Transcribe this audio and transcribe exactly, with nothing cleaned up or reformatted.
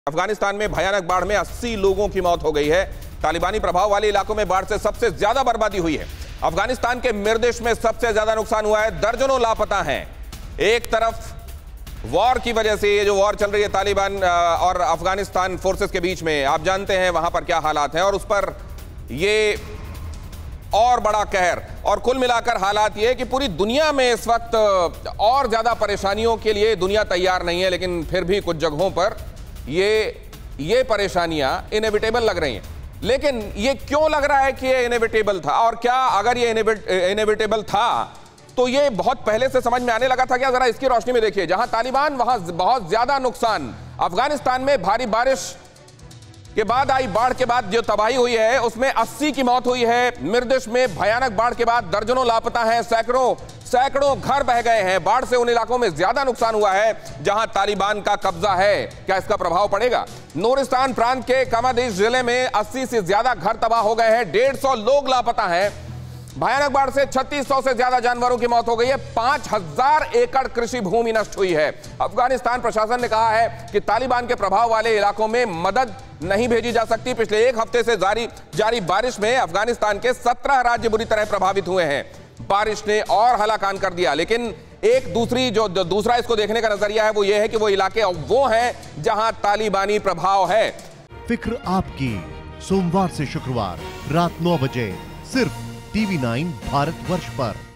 अफगानिस्तान में भयानक बाढ़ में अस्सी लोगों की मौत हो गई है। तालिबानी प्रभाव वाले इलाकों में बाढ़ से सबसे ज्यादा बर्बादी हुई है। अफगानिस्तान के मिर्दिश में सबसे ज्यादा नुकसान हुआ है, दर्जनों लापता हैं। एक तरफ वॉर की वजह से ये जो वॉर चल रही है तालिबान और अफगानिस्तान फोर्सेस के बीच में, आप जानते हैं वहां पर क्या हालात हैं, और उस पर ये और बड़ा कहर, और कुल मिलाकर हालात ये कि पूरी दुनिया में इस वक्त और ज्यादा परेशानियों के लिए दुनिया तैयार नहीं है, लेकिन फिर भी कुछ जगहों पर ये ये परेशानियां इनएविटेबल लग रही हैं। लेकिन ये क्यों लग रहा है कि ये इनएविटेबल था, और क्या अगर ये इनएविटेबल था तो ये बहुत पहले से समझ में आने लगा था क्या? जरा इसकी रोशनी में देखिए। जहां तालिबान वहां बहुत ज्यादा नुकसान। अफगानिस्तान में भारी बारिश के बाद आई बाढ़ के बाद जो तबाही हुई है उसमें अस्सी की मौत हुई है। मिर्दिश में भयानक बाढ़ के बाद दर्जनों लापता हैं, सैकड़ों सैकड़ों घर बह गए हैं। बाढ़ से उन इलाकों में ज्यादा नुकसान हुआ है जहां तालिबान का कब्जा है। क्या इसका प्रभाव पड़ेगा? नूरिस्तान प्रांत के कमादिश जिले में अस्सी से ज्यादा घर तबाह हो गए हैं, डेढ़ सौ लोग लापता हैं। भयानक बाढ़ से छत्तीस सौ से ज्यादा जानवरों की मौत हो गई है। पांच हजार एकड़ कृषि भूमि नष्ट हुई है। अफगानिस्तान प्रशासन ने कहा है कि तालिबान के प्रभाव वाले इलाकों में मदद नहीं भेजी जा सकती। पिछले एक हफ्ते से जारी जारी बारिश में अफगानिस्तान के सत्रह राज्य बुरी तरह प्रभावित हुए हैं। बारिश ने और हलाकान कर दिया। लेकिन एक दूसरी जो दूसरा इसको देखने का नजरिया है वो ये है कि वो इलाके वो हैं जहां तालिबानी प्रभाव है। फिक्र आपकी, सोमवार से शुक्रवार रात नौ बजे सिर्फ टीवी नाइन भारतवर्ष पर।